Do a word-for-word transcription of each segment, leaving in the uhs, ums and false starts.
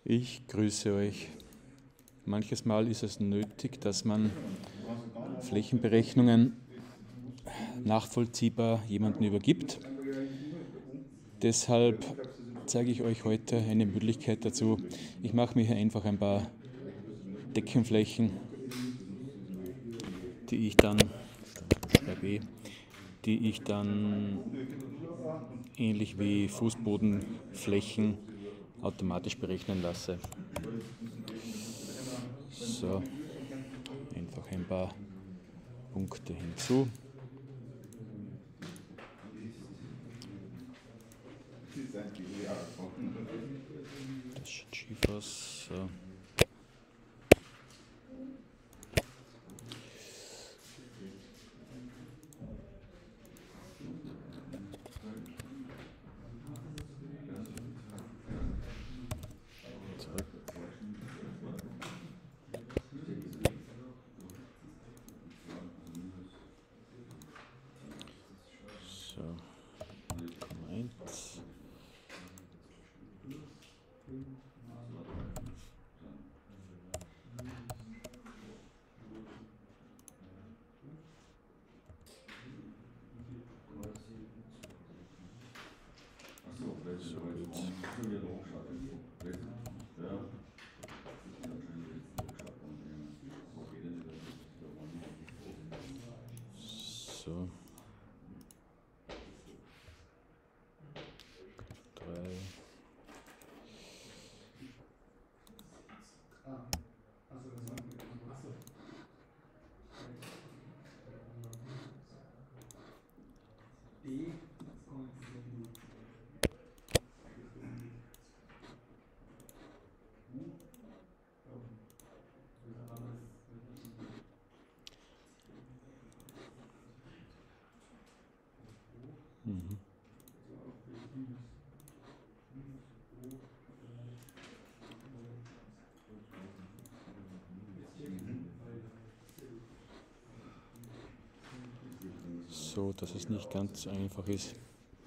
Ich grüße euch. Manches Mal ist es nötig, dass man Flächenberechnungen nachvollziehbar jemandem übergibt. Deshalb zeige ich euch heute eine Möglichkeit dazu. Ich mache mir hier einfach ein paar Deckenflächen, die ich dann, schreibe, die ich dann ähnlich wie Fußbodenflächen automatisch berechnen lasse. So, einfach ein paar Punkte hinzu. Das sieht schief aus. So. Zurück. So, Komma eins. So gut. So. Drei. Mhm. So, dass es nicht ganz so einfach ist.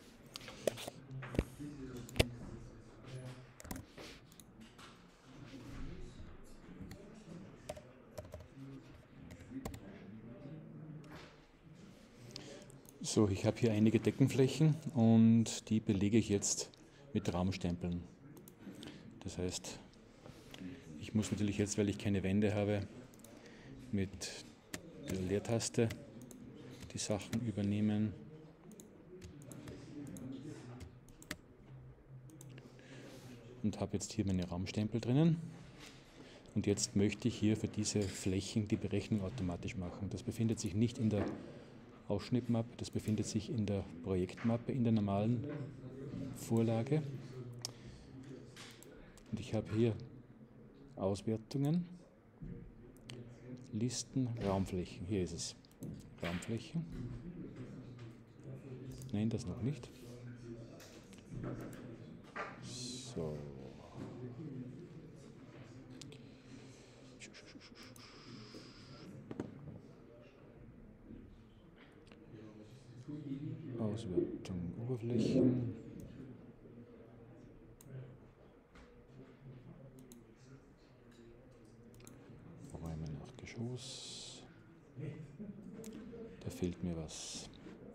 So, ich habe hier einige Deckenflächen und die belege ich jetzt mit Raumstempeln. Das heißt, ich muss natürlich jetzt, weil ich keine Wände habe, mit der Leertaste die Sachen übernehmen. Und habe jetzt hier meine Raumstempel drinnen. Und jetzt möchte ich hier für diese Flächen die Berechnung automatisch machen. Das befindet sich nicht in der Ausschnittmappe, das befindet sich in der Projektmappe, in der normalen Vorlage. Und ich habe hier Auswertungen, Listen, Raumflächen. Hier ist es. Raumflächen. Nein, das noch nicht. So. Auswertung Oberflächen. Räume nach Geschoss. Da fehlt mir was.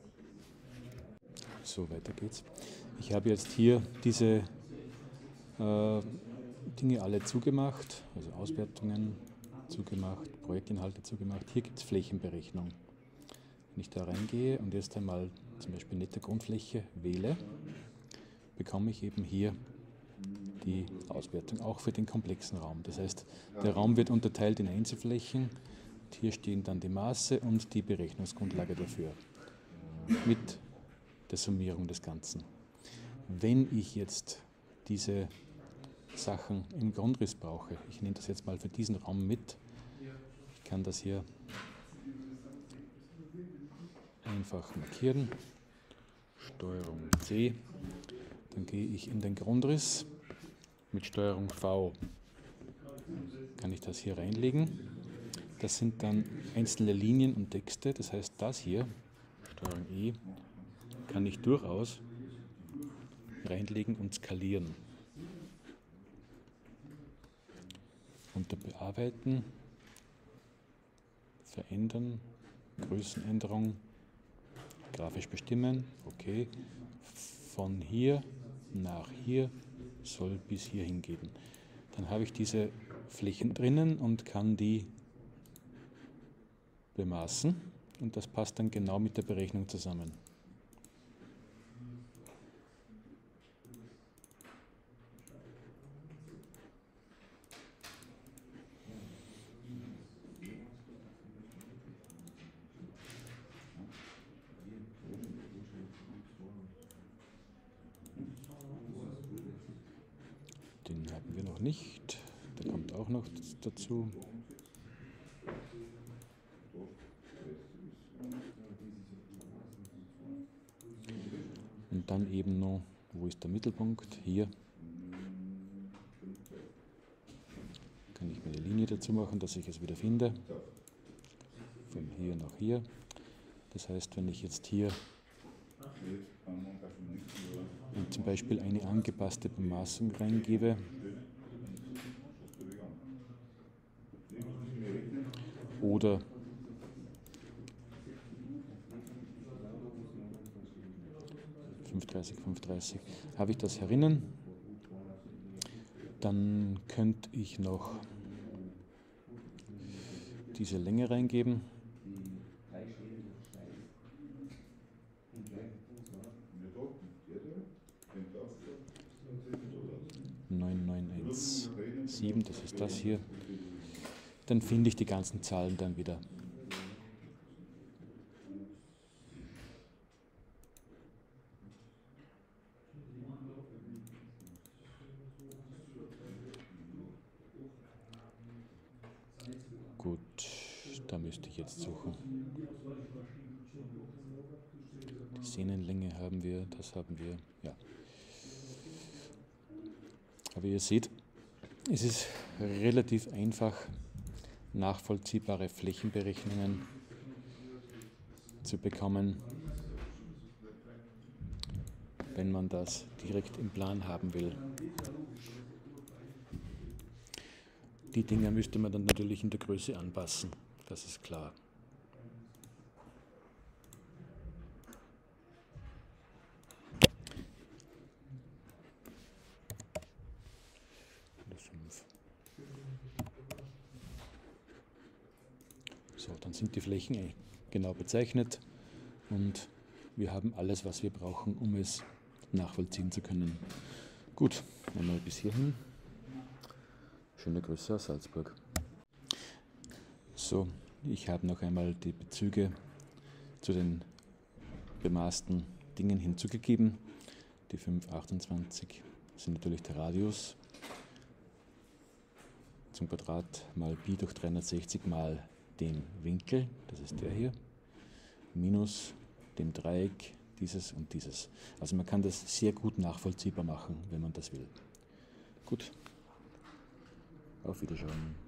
So, weiter geht's. Ich habe jetzt hier diese äh, Dinge alle zugemacht, also Auswertungen zugemacht, Projektinhalte zugemacht. Hier gibt es Flächenberechnung. Wenn ich da reingehe und jetzt einmal zum Beispiel nette Grundfläche wähle, bekomme ich eben hier die Auswertung, auch für den komplexen Raum. Das heißt, der Raum wird unterteilt in Einzelflächen. Und hier stehen dann die Maße und die Berechnungsgrundlage dafür mit der Summierung des Ganzen. Wenn ich jetzt diese Sachen im Grundriss brauche, ich nehme das jetzt mal für diesen Raum mit, ich kann das hier einfach markieren, Steuerung C, dann gehe ich in den Grundriss, mit Steuerung V kann ich das hier reinlegen. Das sind dann einzelne Linien und Texte, das heißt das hier, Steuerung E, kann ich durchaus reinlegen und skalieren. unter Bearbeiten, Verändern, Größenänderung, grafisch bestimmen, okay, von hier nach hier soll bis hierhin gehen. Dann habe ich diese Flächen drinnen und kann die bemaßen und das passt dann genau mit der Berechnung zusammen. Den haben wir noch nicht, der kommt auch noch dazu. Und dann eben noch, wo ist der Mittelpunkt? Hier. Kann ich mir eine Linie dazu machen, dass ich es wieder finde. Von hier nach hier. Das heißt, wenn ich jetzt hier zum Beispiel eine angepasste Bemaßung reingebe, oder fünfhundertdreißig, fünfhundertdreißig, habe ich das herinnen, dann könnte ich noch diese Länge reingeben. neun neun eins sieben, das ist das hier. Dann finde ich die ganzen Zahlen dann wieder. Gut, da müsste ich jetzt suchen. Die Sehnenlänge haben wir, das haben wir, ja. Aber ihr seht, es ist relativ einfach, nachvollziehbare Flächenberechnungen zu bekommen, wenn man das direkt im Plan haben will. Die Dinger müsste man dann natürlich in der Größe anpassen, das ist klar. So, dann sind die Flächen eigentlich genau bezeichnet und wir haben alles, was wir brauchen, um es nachvollziehen zu können. Gut, einmal bis hierhin. Schöne Grüße aus Salzburg. So, ich habe noch einmal die Bezüge zu den bemaßten Dingen hinzugegeben. Die fünf achtundzwanzig sind natürlich der Radius zum Quadrat mal Pi durch dreihundertsechzig mal dem Winkel, das ist der hier, minus dem Dreieck dieses und dieses. Also man kann das sehr gut nachvollziehbar machen, wenn man das will. Gut, auf Wiedersehen.